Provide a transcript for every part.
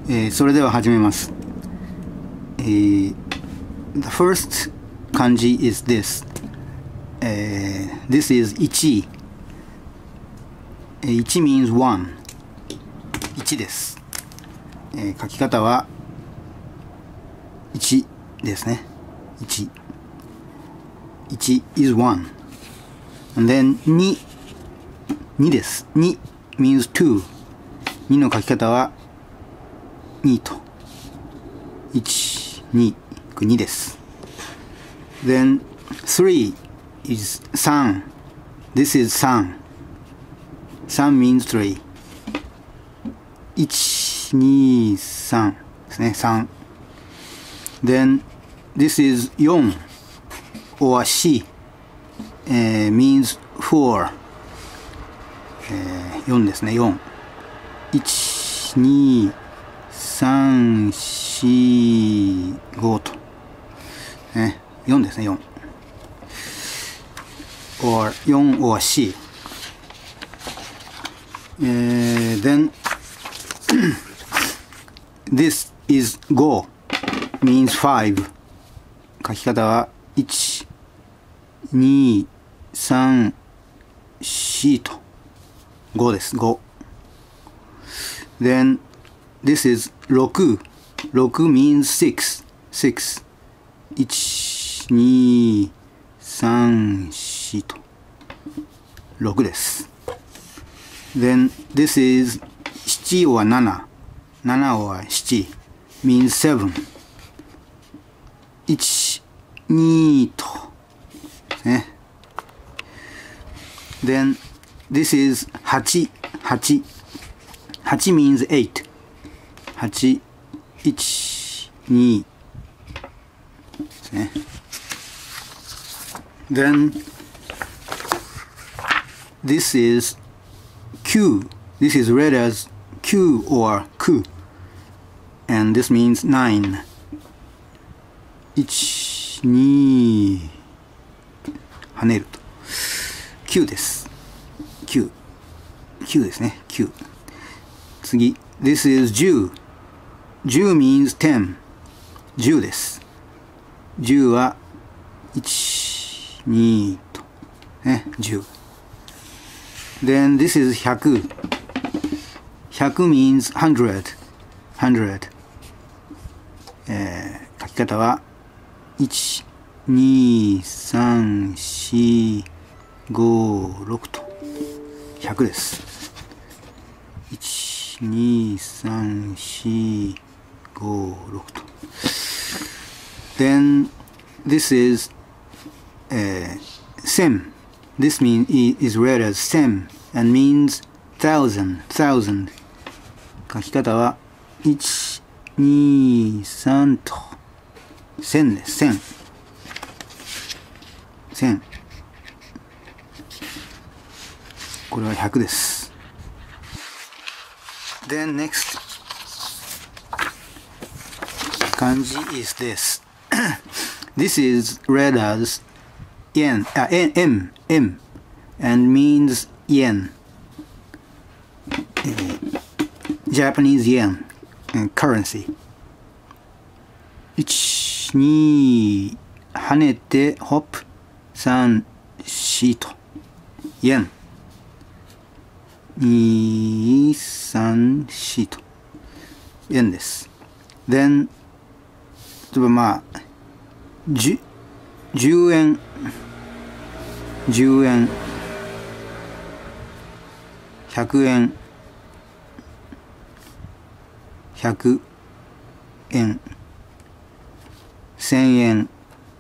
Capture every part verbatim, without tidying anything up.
えー、それでは始めます。えー、The first 漢字 is this、えー、This is いち、いち means one、 いちです、えー、書き方はいちですね。いち いち is one and then に にです。に means two、 にの書き方はにと、いち、に、にです。Then three is さん。 This is さん。 さん means three。 いち、に、さんですね。さん。 Then this is よん or し、えー、means four、えー、よんですね。よん。いち、に、さん、し、ごと、ね、よんですね。よん or よん or し、えー、then this is ご means five。 書き方はいち、に、さん、しとごです。ご。 then this is ろく。 ろく means six。 six。 いち、に、さん、しとろくです。 then this is なな or なな。なな or なな means seven。 いち、にとね。 then this is はち。はち。はち means eight。 はち、いち、にですね。Then this is Q. This is read as Q or Ku, and this means nine。 いち、に跳ねると Q です。 Q。 Q ですね。 Q。 次 This is じゅう。じゅう means ten。 じゅうです。じゅうはいち、にとね。じゅう。 Then this is ひゃく。ひゃく means hundred。 hundred、えー、書き方はいち、に、さん、し、ご、ろくとひゃくです。いち、に、さん、し、ご、ろくと。Then this is、uh, 千。 This mean is read as 千 and means thousand。 thousand。 書き方はいち、に、さんと千です。千。千。これはひゃくです。Then next 漢字 is this。 This is read as yen, uh, m, m, and means yen、えー、Japanese yen and currency。 いち、に跳ねてホップ、さん、しとyen、に、さん、しとyenです。 Then 例えばまあじゅうえん、じゅうえん、ひゃくえん、ひゃくえん、せんえん、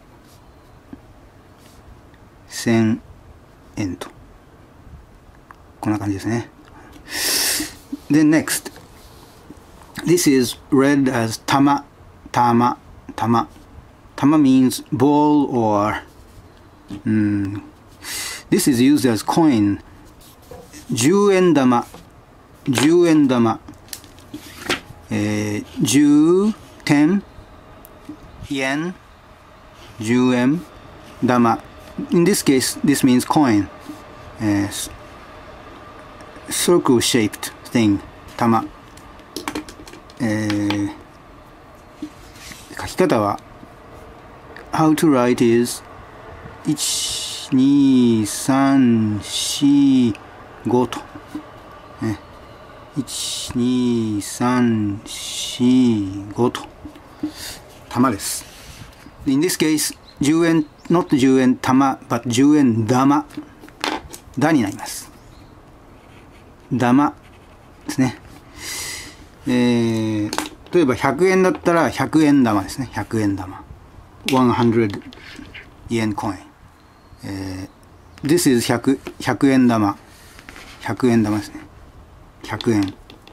せんえんとこんな感じですね。Then next, this is read as 玉、玉、玉。玉 means ball or、um, this is used as coin。 じゅうえん玉、じゅうえん玉、えー、じゅう、ten、yen、じゅうえん玉。 In this case, this means coin、えー、circle shaped thing。 玉。 えー、書き方は How to write is いち、に、さん、し、ごと、ね、いち、に、さん、し、ごと玉です。In this case じゅうえん not じゅうえん玉 but じゅうえん玉だになります。玉ですね。えー、例えばひゃくえんだったらひゃくえん玉ですね。ひゃくえん玉。ひゃくえんコイン。えー、This is ひゃく、ひゃくえん玉。ひゃくえん玉ですね。ひゃくえん。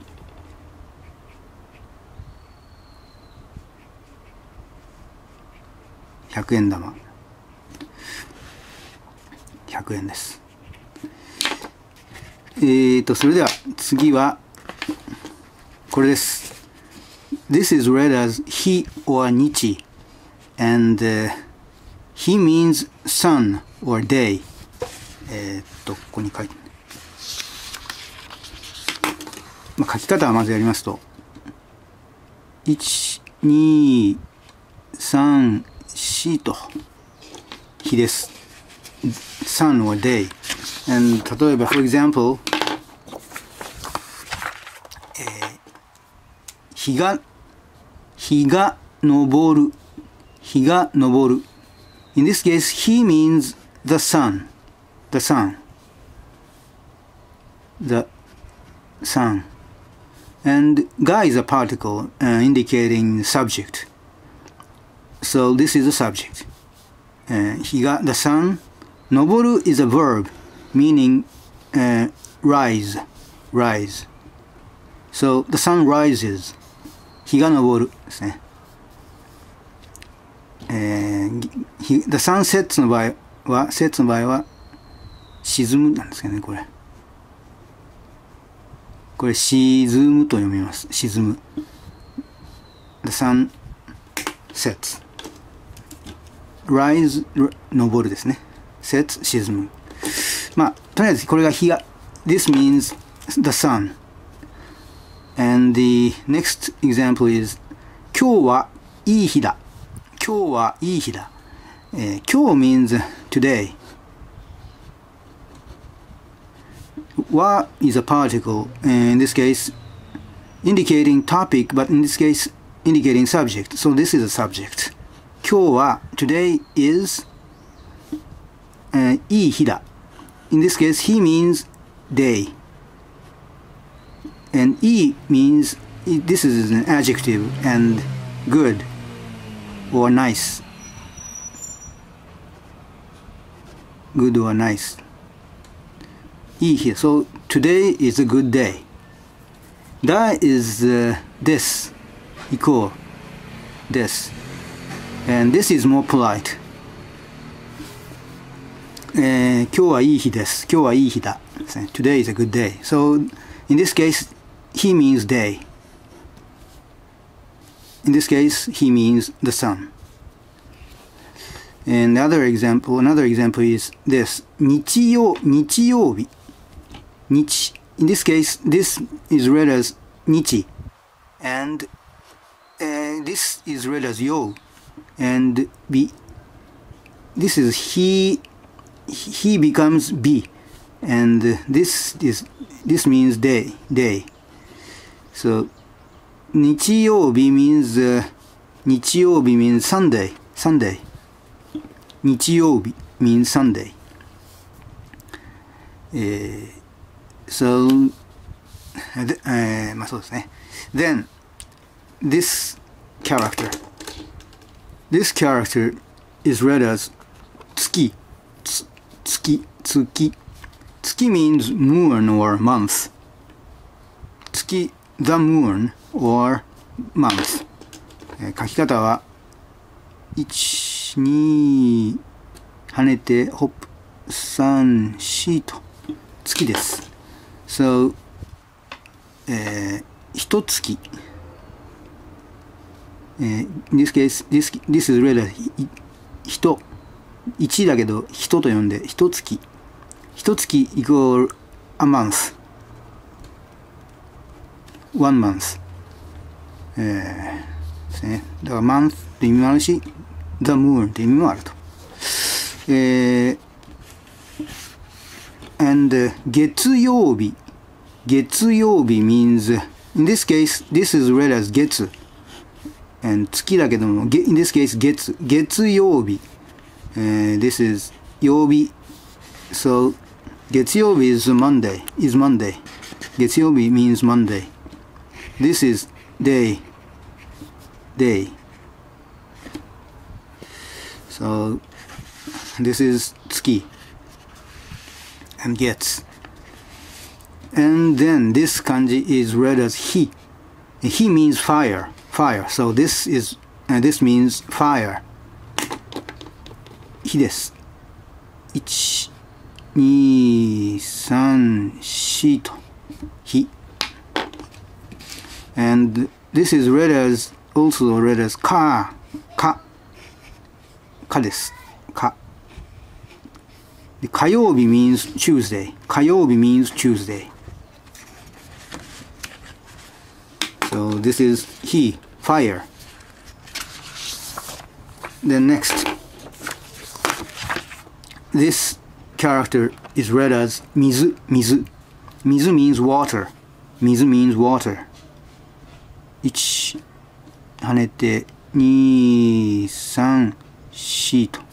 ひゃくえん玉。ひゃくえんです。えーと、それでは次は、これです。This is read as 日 or 日 and、uh, 日 means sun or day。えーっと、ここに書いて、まあ、書き方はまずやりますと、いち、に、さん、よんと日です。sun or day。And 例えば、for example、えー、日が、日が昇る、日が昇る。In this case, he means the sun, the sun, the sun. And ga is a particle uh, indicating subject. So this is a subject. Uh, 日が the sun. 昇る is a verb meaning uh, rise, rise. So the sun rises. 日が昇るですね。えー、the sun sets の場合は、sets の場合は沈むなんですけどね、これ。これ沈むと読みます。沈む。The sun sets。rise 昇るですね。sets 沈む。まあとりあえずこれが日が。This means the sun. And the next example is 今日はいい日だ。今日はいい日だ。えー、今日 means today. は is a particle, in this case indicating topic, but in this case indicating subject. So this is a subject. 今日は today is、uh, いい日だ。In this case, he means day. And いい means, this is an adjective, and good or nice. Good or nice. いい日。So today is a good day. That is、uh, this equal this. And this is more polite. えー、今日はいい日です。今日はいい日だ。Today is a good day. So in this case, he means day. In this case, he means the sun. And another example, another example is this. 日曜、日曜日。日。In this case, this is read as 日。And、uh, this is read as よ。And be, this is he, he becomes be. And this is, this means day, day. So, 日曜日 means,、uh, 日曜日 means Sunday, Sunday. 日曜日 means Sunday. Uh, so, uh, まあそうですね。Then, this character. This character is read as 月, 月, 月. 月 means moon or month. 月 the moon or month. 書き方はいち、に跳ねてホップさん、しと月です。So、えー、一月。Uh, in this case, this, this is read as 人。一だけど人と呼んで一月。一月 equal a month. One month. えー、ですね。だから month って意味もあるし the moon って意味もあると。えー、and、uh, 月曜日、月曜日 means in this case this is read as 月 and 月だけども in this case 月、月曜日、uh, this is 曜日 so 月曜日 is Monday is Monday 月曜日 means Monday. This is day day so this is 月 and gets, and then this kanji is read as he. He means fire, fire. So this is uh, this means fire. 日です。一、二、三、四と日。And this is read as also read as か、か、かです。か。火曜日 means Tuesday. 火曜日 means Tuesday. So this is he, fire. Then next, this character is read as 水、水。水 means water. 水 means water. 一、跳ねて、二、三、四と。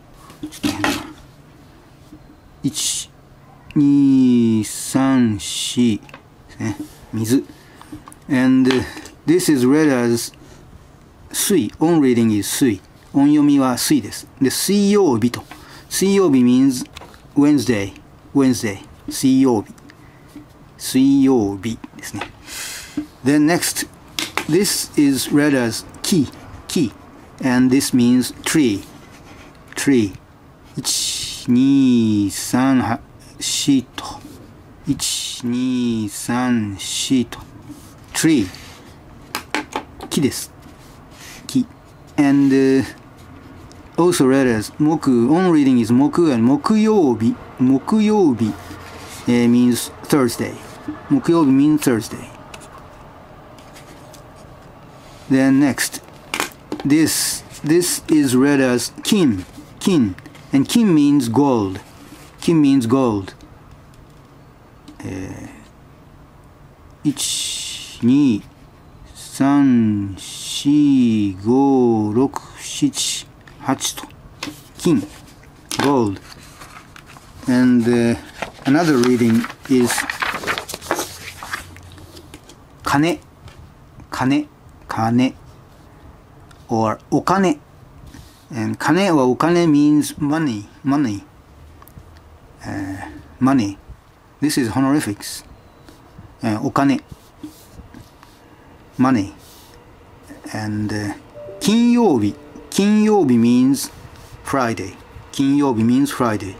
一、二、三、四ですね。水。And this is read as 水。On reading is 水。音読みは水です。で、水曜日と。水曜日 means Wednesday。Wednesday。水曜日。水曜日ですね。Then next, this is read as 木。木。And this means tree。tree。一、二、三、四と。一、二、三、四と。tree。木です。木。And、uh, also read as 木。On reading is 木 and 木曜日。木曜日、uh, means Thursday。木曜日 means Thursday。Then next, this this is read as 金。金。And 金 means gold. 金 means gold. えー、一、二、三、四、五、六、七、八と。金。gold. And、uh, another reading is 金。金。金。or お金。And 金はお金 means money, money, uh, money. This is honorifics. Uh, お金 money. And、uh, 金曜日、金曜日 means Friday. 金曜日 means Friday.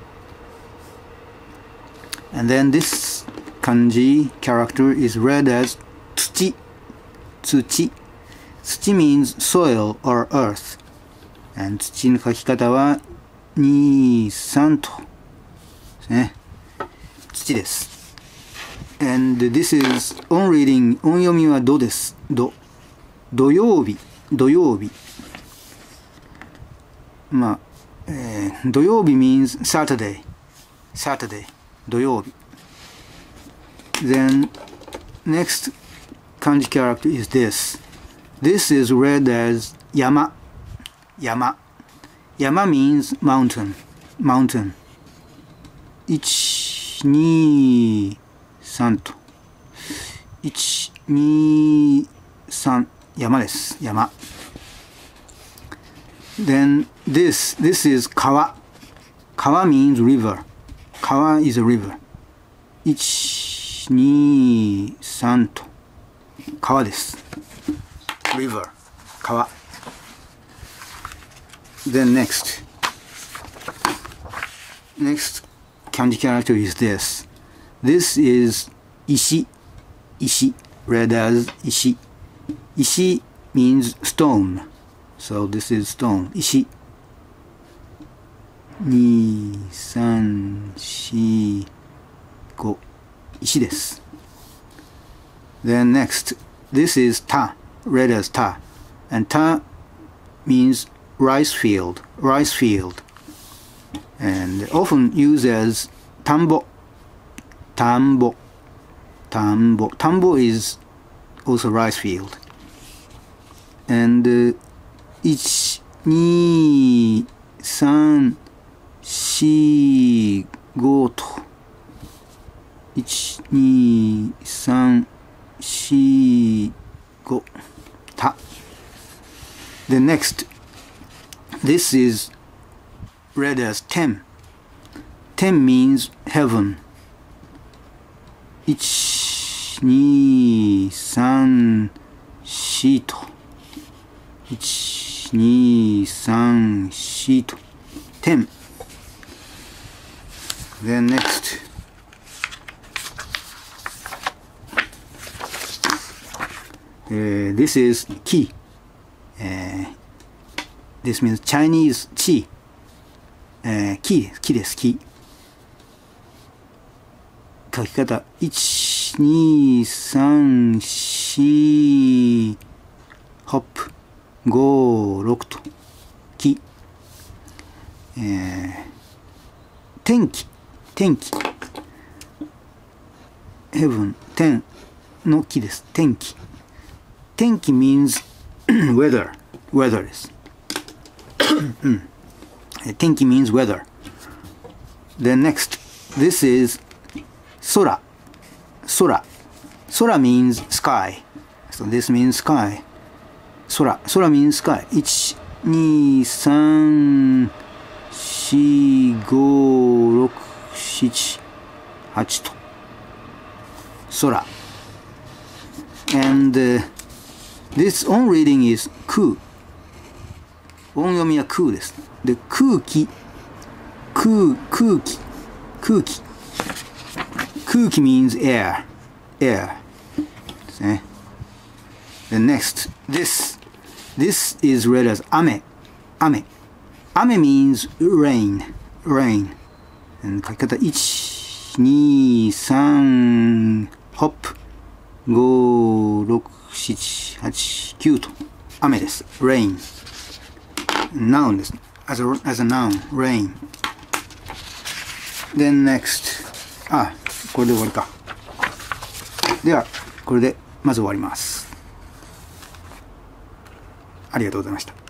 And then this kanji character is read as 土。土。土 means soil or earth. And 土の書き方はに、さんとですね。土です。And this is on reading。音読みはどです。ど。土曜日。土曜日。まあ、えー、土曜日 means Saturday。Saturday。土曜日。Then next kanji character is this. This is read as 山。山。山 means mountain. Mountain. 一、二、三と。一、二、三。山です。山。Then this, this is 川。川 means river. 川 is a river. 一、二、三と。川です。river. 川。Then next, next kanji character is this. This is 石。石。read as 石。石 means stone. So this is stone. 石。二、三、四、五。石です。Then next, this is 田。 read as ta. And ta means rice field, rice field. And often used as tambo, tambo, tambo. Tambo is also rice field. And uh, one, two, three, four, goと。one, two, three, four, go. Ta. The next, this is read as ten. ten means heaven. one, two, three, four と。one, two, three, four と。ten. Then next, uh, this is ki. Uh, this means Chinese chi. Uh, ki です。ki です。ki。書き方one, two, three, four ホップご、ろくとき、えー、天気天気 heaven 天の気です。天気天気 means weather weather です天気 means weather. Then next, this is 空空空 means sky. So this means sky. 空空 means sky. one, two, three, four, five, six, eight と空 and uh, this on reading is 空音読みは空です。で空気空空気空気空気 means air air ですね。The next, this this is read as 雨雨雨 means rain rain and 書き方one, two, three ホップご、ろく、なな、はち、きゅうと雨です。rain noun です。as a, as a noun rain. Then next あこれで終わりか。ではこれでまず終わります。ありがとうございました。